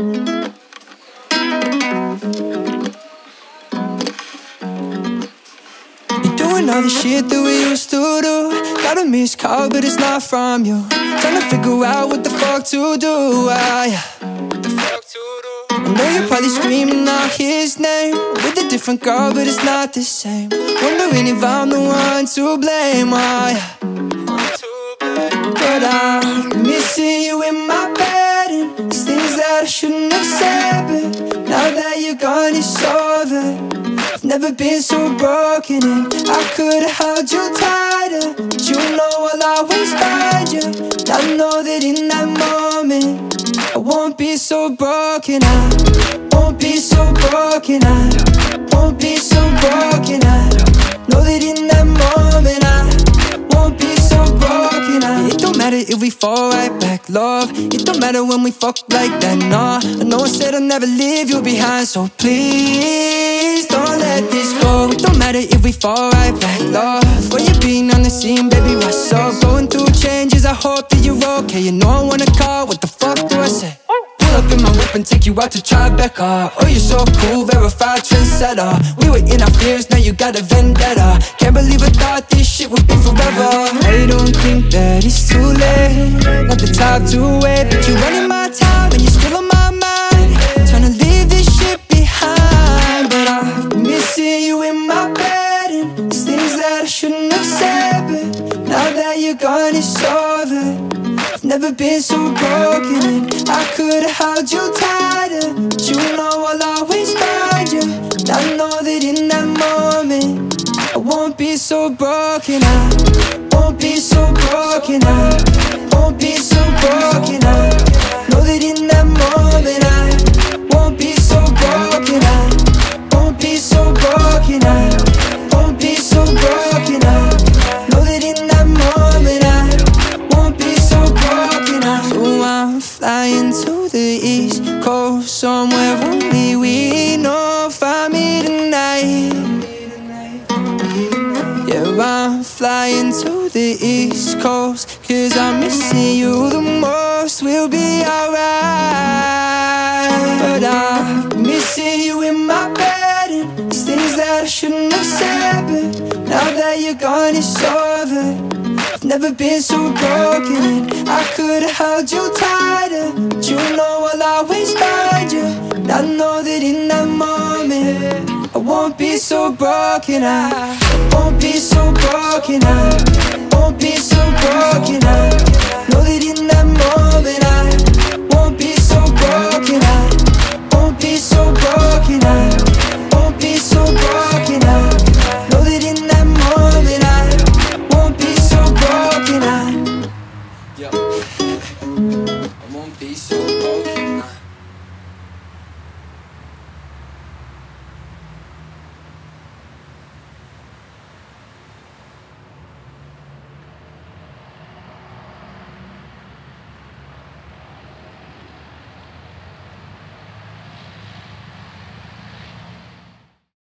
Doing all the shit that we used to do. Got a missed call but it's not from you. Trying to figure out what the fuck to do. I know you're probably screaming out his name with a different girl but it's not the same. Wondering if I'm the one to blame. But I'm missing you in my bed, and it's things that I shouldn't have said. But now that you're gone it's over. I've never been so broken, and I could've held you tighter, but you know I'll always find you. I know that in that moment I won't be so broken. I won't be so broken. I won't be so broken. I know that in that moment I won't be so broken. It don't matter if we fall right back, love. It don't matter when we fuck like that, nah. I know I said I'll never leave you behind, so please don't let this go. It don't matter if we fall right back, love. For you being on the scene, baby, what's up? Going through changes, I hope that you're okay. You know I wanna call, what the fuck do I say? Pull up in my whip and take you out to Tribeca. Oh, you're so cool, verified trendsetter. We were in our fears, now you got a vendetta. Can't believe I thought this shit would be forever. I don't think that it's too late. Not the time to wait, but you're running my time and you're still on my mind. Trying to leave this shit behind, but I'm missing you in my bed, and it's things that I shouldn't have said. But now that you're gone it's over. I've never been so broken, and I could've held you tighter, but you know I'll always find you. I know that in that moment I won't be so broken. I won't be so broken. I won't be so broken. I know that in that moment I won't be so broken. I won't be so broken. I won't be so broken. I know that in that moment I won't be so broken. So I'm flying to the East Coast, somewhere only we know. Find me tonight. Yeah, I'm flying to the East Coast, 'cause I'm missing you the most. We'll be alright, but I'm missing you in my bed, and it's things that I shouldn't have said. But now that you're gone it's over. I've never been so broken, and I could've held you tighter, but you know I'll always find you. And I know that in that moment I won't be so broken. I won't be so broken. I won't be so broken. I know that in